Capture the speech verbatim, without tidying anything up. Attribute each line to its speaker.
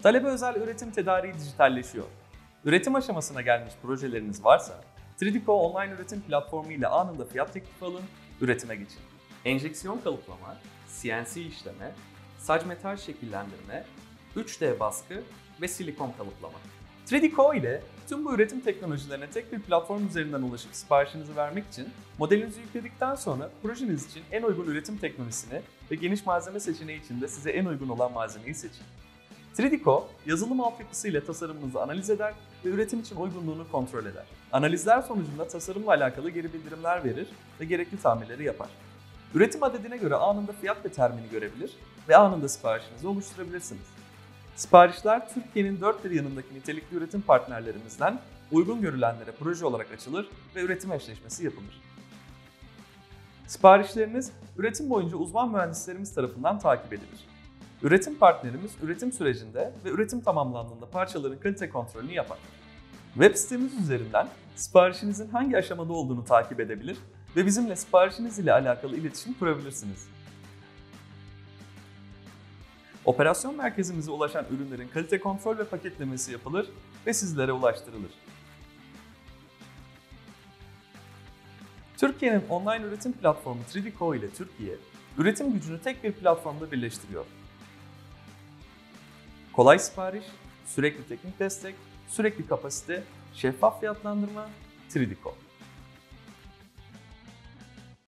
Speaker 1: Talebe özel üretim tedariği dijitalleşiyor. Üretim aşamasına gelmiş projeleriniz varsa, üç D Co online üretim platformu ile anında fiyat teklifi alın, üretime geçin. Enjeksiyon kalıplama, C N C işleme, sac metal şekillendirme, üç D baskı ve silikon kalıplama. üç D Co ile tüm bu üretim teknolojilerine tek bir platform üzerinden ulaşıp siparişinizi vermek için modelinizi yükledikten sonra projeniz için en uygun üretim teknolojisini ve geniş malzeme seçeneği için de size en uygun olan malzemeyi seçin. üç D Co, yazılım altyapısı ile tasarımınızı analiz eder ve üretim için uygunluğunu kontrol eder. Analizler sonucunda tasarımla alakalı geri bildirimler verir ve gerekli tamirleri yapar. Üretim adedine göre anında fiyat ve termini görebilir ve anında siparişinizi oluşturabilirsiniz. Siparişler Türkiye'nin dört bir yanındaki nitelikli üretim partnerlerimizden uygun görülenlere proje olarak açılır ve üretim eşleşmesi yapılır. Siparişleriniz üretim boyunca uzman mühendislerimiz tarafından takip edilir. Üretim partnerimiz üretim sürecinde ve üretim tamamlandığında parçaların kalite kontrolünü yapar. Web sitemiz üzerinden siparişinizin hangi aşamada olduğunu takip edebilir ve bizimle siparişiniz ile alakalı iletişim kurabilirsiniz. Operasyon merkezimize ulaşan ürünlerin kalite kontrol ve paketlemesi yapılır ve sizlere ulaştırılır. Türkiye'nin online üretim platformu üç D Co ile Türkiye, üretim gücünü tek bir platformda birleştiriyor. Kolay sipariş, sürekli teknik destek, sürekli kapasite, şeffaf fiyatlandırma, üç D Co.